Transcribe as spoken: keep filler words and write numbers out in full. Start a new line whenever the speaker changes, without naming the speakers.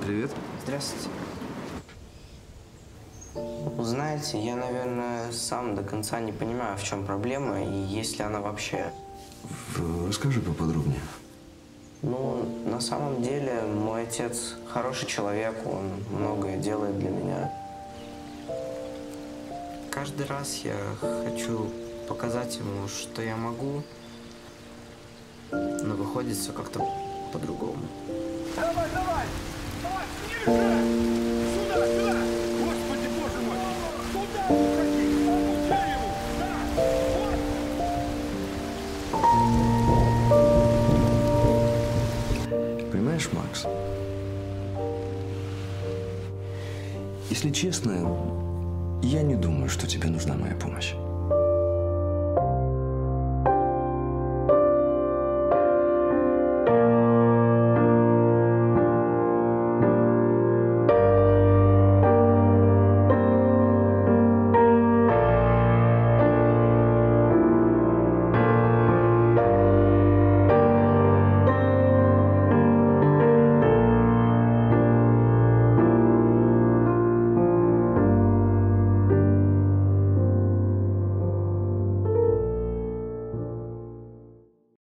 Привет.
Здравствуйте. Знаете, я, наверное, сам до конца не понимаю, в чем проблема и есть ли она вообще.
Расскажи поподробнее.
Ну, на самом деле, мой отец хороший человек, он многое делает для меня. Каждый раз я хочу показать ему, что я могу, но выходит все как-то по-другому.
Давай, давай! Давай, ниже! Сюда, сюда! Господи, боже мой! Туда уходи! К тому дереву! Да! Вот!
Понимаешь, Макс? Если честно, я не думаю, что тебе нужна моя помощь.